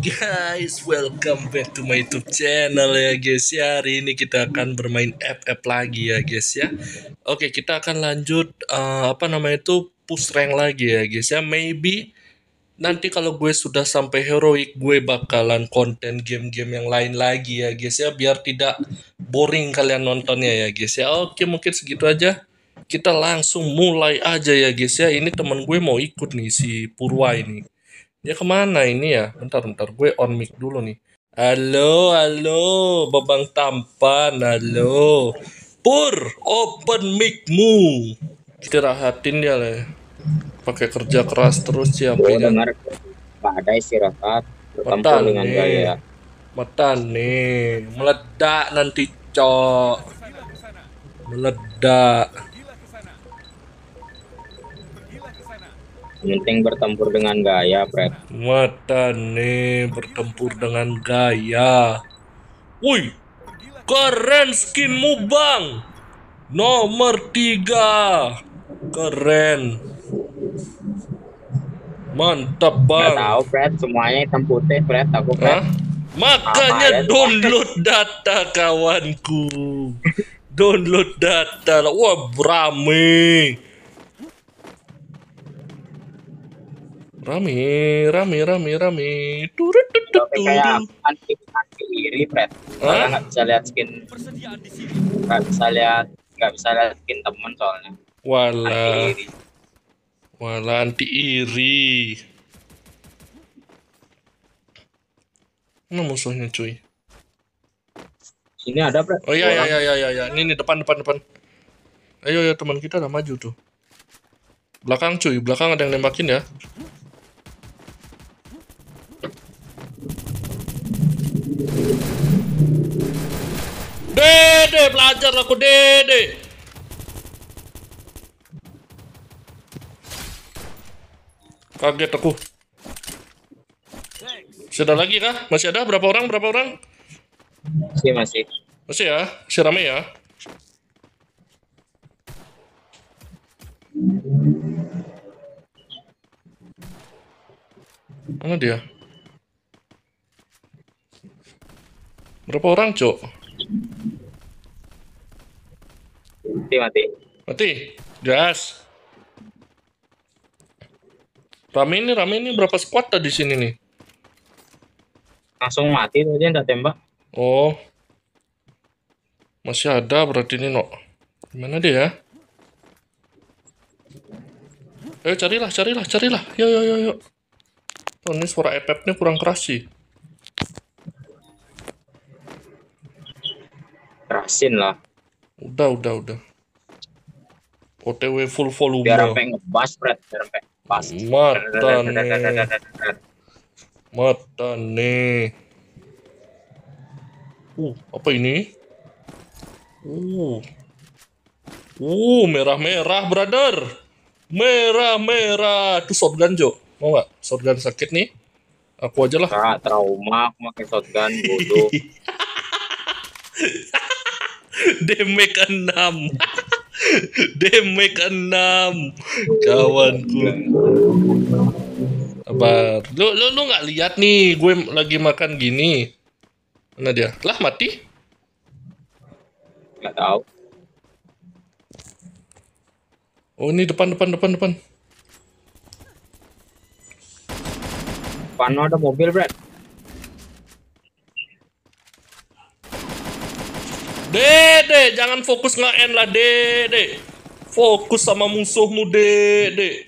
Guys, welcome back to my YouTube channel ya guys ya. Hari ini kita akan bermain FF lagi ya guys ya. Oke, kita akan lanjut apa namanya itu push rank lagi ya guys ya. Maybe nanti kalau gue sudah sampai heroic, gue bakalan konten game-game yang lain lagi ya guys ya, biar tidak boring kalian nontonnya ya guys ya. Oke, mungkin segitu aja. Kita langsung mulai aja ya guys ya. Ini temen gue mau ikut nih, si Purwa ini. Ya kemana ini ya? Bentar, gue on mic dulu nih. Halo, halo, Babang Tampan, halo. Pur, open micmu. Istirahatin dia lah. Pakai kerja keras terus Gue siapinya. dengar Pak ada istirahat bertempur Matan dengan nih, gaya. matan nih, meledak nanti cok, meledak. Yang penting bertempur dengan gaya, Fred. Matan nih, bertempur dengan gaya. Wih, keren skinmu bang. Nomor 3. Keren. Mantap Nggak bang. tahu, Fred. Semuanya hitam putih, Fred. Aku, Fred. Hah? Apa aja Makanya tuh? download data kawanku. Download data. Wah, rame. Rame. Turut Tapi kayak anti iri, Fred. Soalnya Hah? nggak bisa lihat skin, nggak bisa lihat skin temen soalnya. Anti Walah, iri. walah anti iri. Mana musuhnya cuy? Sini ada, Fred. Oh iya. Orang. Ini depan. Ayo teman kita udah maju tuh. Belakang cuy, belakang ada yang nembakin ya. Dede, belajar aku Dede. Kaget aku. Masih ada lagi kah? Masih ada? Berapa orang? Masih. Masih ya? Masih rame ya? Mana dia? Berapa orang, Cok? Mati. Mati? Gas. Rame ini berapa squad tadi sini nih? Langsung mati tuh aja, nggak tembak. Oh. Masih ada berarti ini, no. Gimana dia ya? Ayo carilah. Yuk. Oh, ini suara FF-nya kurang keras sih. Kerasin lah. Udah. OTW full volume. Biar sampai ngebas, Fred. Biar sampai ngebas. Mata nih. Apa ini? Merah, brother. Merah. Itu shotgun, Jo. Mau nggak? Shotgun sakit nih. Aku aja lah. Trauma, aku pakai shotgun, bodoh. Damage 6. Damage 6. Kawanku. Sabar. Lu nggak lihat nih, gue lagi makan gini. Mana dia? Lah mati. Nggak tahu. Oh, ini depan. Pano ada mobil, Brad. Dede, jangan fokus nge-end lah, Dede. Fokus sama musuhmu, Dede.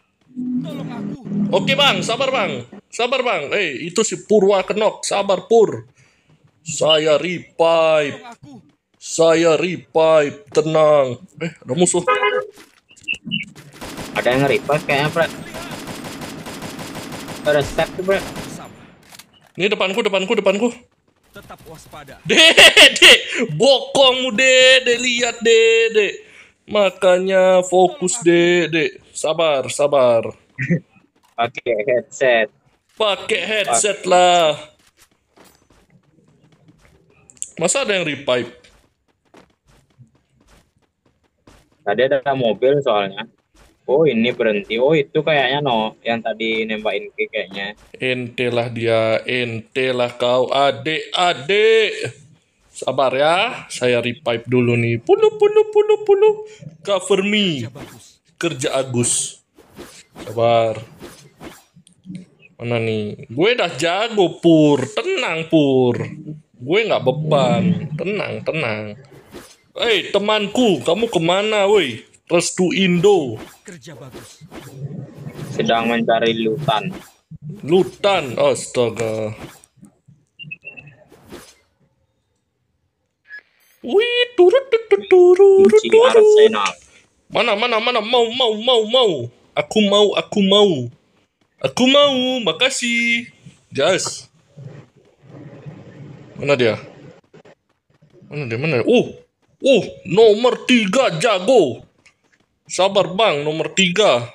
Oke, Bang. Sabar, Bang. Itu si Purwa kenok. Sabar, Pur. Saya revive. Tenang. Ada musuh. Ada yang nge-revive kayaknya, Brad. Ada step tuh, Brad. Ini depanku. Tetap waspada. Dede, bokongmu Dede, lihat Dede. Makanya fokus Dede. Sabar. Pakai headset. Pakai headset lah. Masa ada yang revive? Tadi ada mobil soalnya. Oh ini berhenti. Oh itu kayaknya yang tadi nembakin Ki kayaknya. Ente lah dia, ente lah kau, adik-adik. Sabar ya, saya revive dulu nih. Puluh. Cover me. Kerja bagus. Kerja Agus. Sabar. Mana nih? Gue dah jago, Pur. Tenang, Pur. Gue nggak beban. Tenang. Hei, temanku, kamu kemana, woi? Restu Indo. Kerja bagus. Sedang mencari lutan. Lutan, astaga. Wih, turut. Kunci Arsenal. Mana, mau. Aku mau, makasih. Jas. Mana dia? Nomor 3 jago. Sabar bang, nomor 3.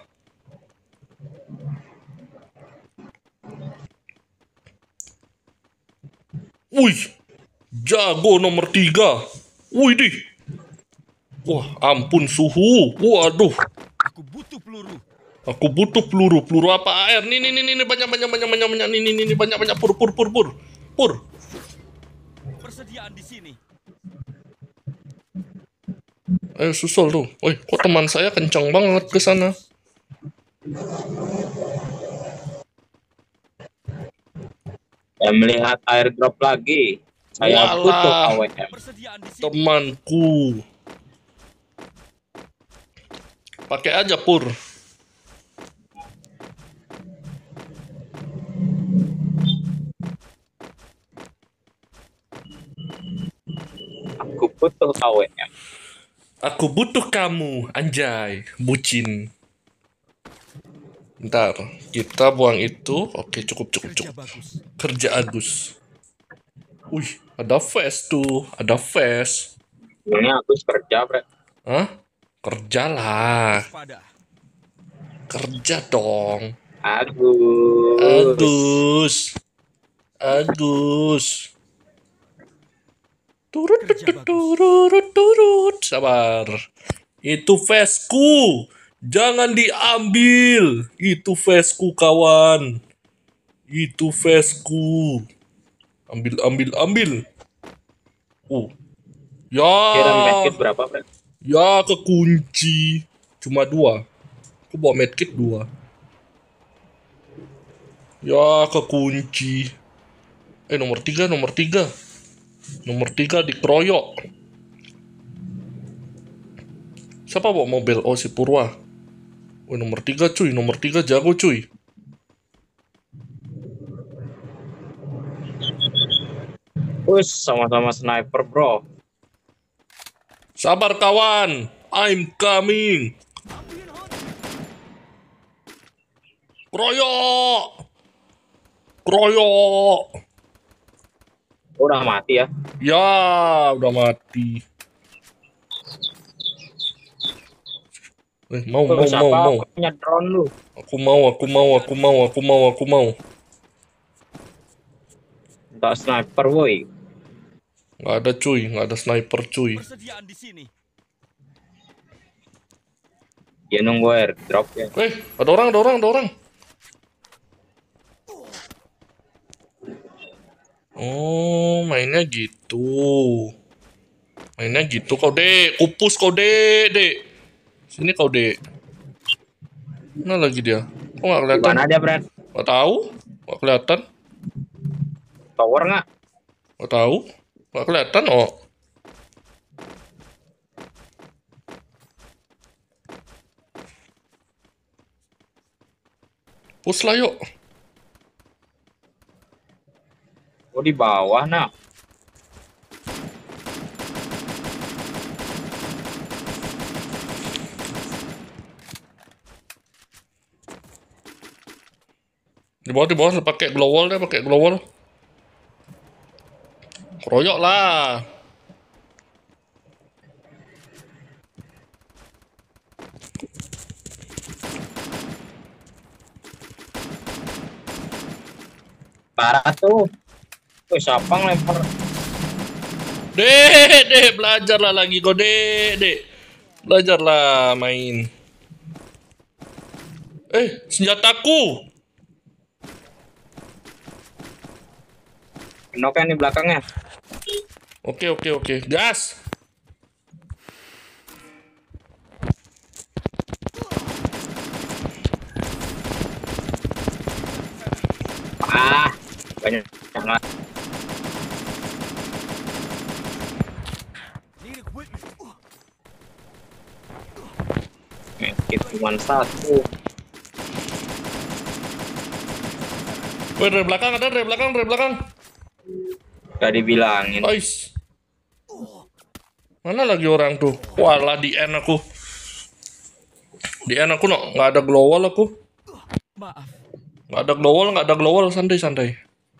Wih, jago nomor 3. Wih dih. Wah, ampun suhu. Waduh. Aku butuh peluru. Aku butuh peluru. Peluru apa? Air. Nih, banyak. Nih, banyak. Pur. Persediaan di sini. Ayo susul tuh. Woi, kok teman saya kencang banget ke sana? Saya melihat airdrop lagi. Saya Walah. butuh AWM. Persediaan di sini. Temanku. Pakai aja, Pur. Aku butuh AWM. Aku butuh kamu, anjay, bucin. Bentar, kita buang itu. Oke, cukup. Kerja bagus. Kerja Agus. Wih, ada face tuh, ada face. Ini aku kerja, Bre. Hah? Kerjalah, Waspada. kerja dong. Agus. Agus. Kerja bagus. Turut. Sabar. Itu faceku. Jangan diambil. Itu faceku, kawan. Itu faceku. Ambil. Ya. Kira medkit berapa, Bre? Ya, kekunci. Cuma 2. Aku bawa medkit 2. Ya, kekunci. Nomor 3. Nomor 3 dikeroyok. Siapa bawa mobil? Oh, si Purwa. Nomor 3 cuy. Nomor 3 jago cuy. Sama-sama sniper, bro. Sabar kawan. I'm coming. Keroyok. Udah mati ya? Ya, udah mati. Mau. Punya drone lu. Aku mau. Tak sniper, woi. Nggak ada cuy, nggak ada sniper cuy. Persediaan di sini. Dia nunggu airdrop ya. Ada orang. Oh, mainnya gitu kau dek. Kupus kau dek. Sini kau dek. Mana lagi dia? Kok nggak kelihatan? Mana dia, Brad? Nggak tahu. Nggak kelihatan. Tower nggak? Nggak tahu. Nggak kelihatan, oh. Push lah yuk. Oh, di bawah, nah. Di bawah pakai glowwall deh, Keroyok lah. Parah tuh. Siapa ngelempar? Dek, belajarlah lagi kau, Dek. Belajarlah main. Senjataku. Knock kan di belakangnya. Oke. Gas. Banyak banget. Need equipment. Medkit cuma satu. Woi, dari belakang ada, dari belakang. Gak dibilangin. Ais. Mana lagi orang tuh? Walah, di end aku. No, nggak ada glowal aku. Maaf. Nggak ada glowal, santai.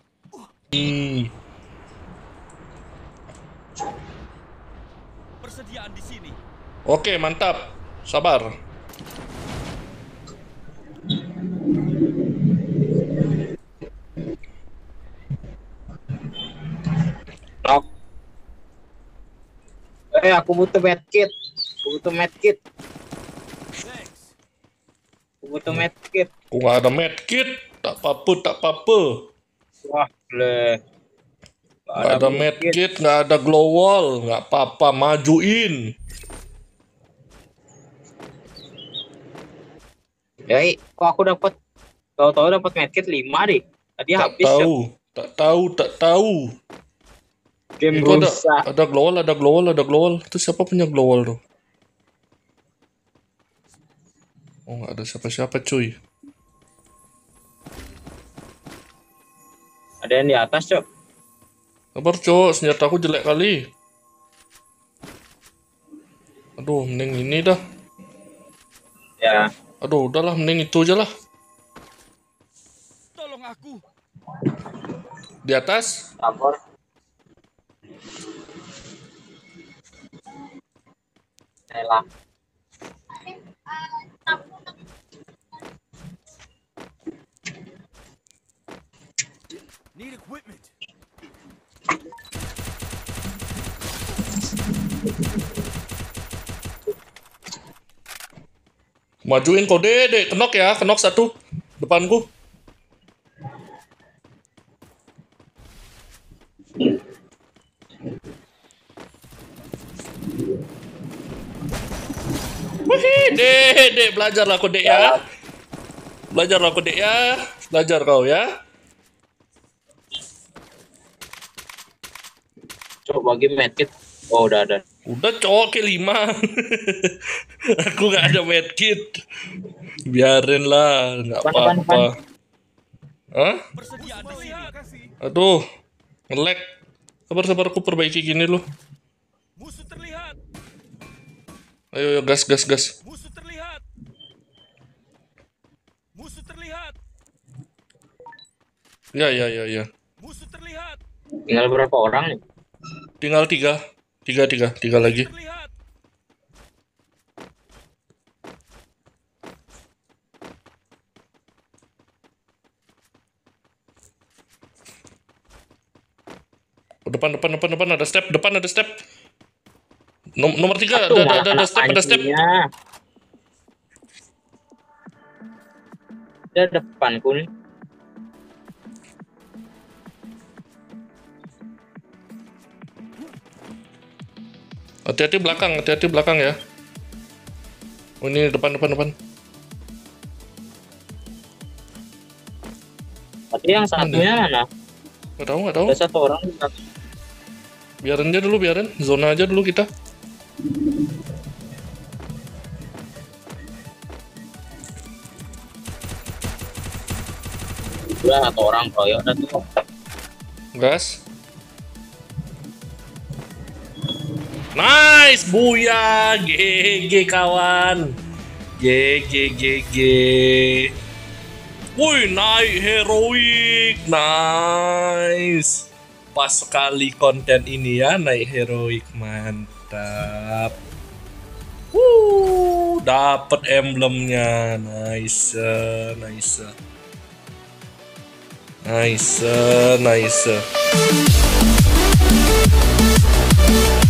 Persediaan di sini. Oke, mantap. Sabar. Knock. Aku butuh medkit. Thanks. Aku nggak ada medkit. Tak apa. Wah, le. Nggak ada medkit, nggak ada glowal. Nggak apa-apa, majuin. Yoi, kok aku dapat tahu-tahu dapat medkit 5 deh. Tadi habis ya. Tak tahu. Game Itu rusak. ada glowal. Itu siapa punya glowal tuh? Oh, nggak ada siapa-siapa cuy. Ada yang di atas, Cok. Sabar cok, senjata aku jelek kali. Aduh, mending ini dah. Ya. Aduh, udahlah, mending itu aja lah. Tolong aku. Di atas. Sabar. Elah. Need equipment. Majuin kode deh, kenok satu depanku. Wih, dek, belajarlah kode ya. Belajar kau ya. Coba bagi medkit. Oh, udah ada. Udah cowok ke 5. Aku nggak ada medkit. Biarin lah, nggak apa-apa. Hah? Persediaan di sini. Aduh, nge-lag. Sabar, aku perbaiki gini loh. Musuh terlihat. Ayo, gas. Musuh terlihat. Ya. Musuh terlihat. Tinggal berapa orang nih? Tinggal tiga lagi. Terlihat. Depan ada step, Nomor 3 ada step. Dia depanku nih. Hati-hati belakang ya. Oh, ini depan. Tapi yang satunya mana? Nggak tahu. Ada satu orang. Biarin zona aja dulu kita. Udah satu orang koyo udah tuh. Gas. Nice, buya, GG kawan. GG. Wih, naik heroik, nice. Pas sekali konten ini ya, naik heroik, mantap. Dapat emblemnya, nice. Nice.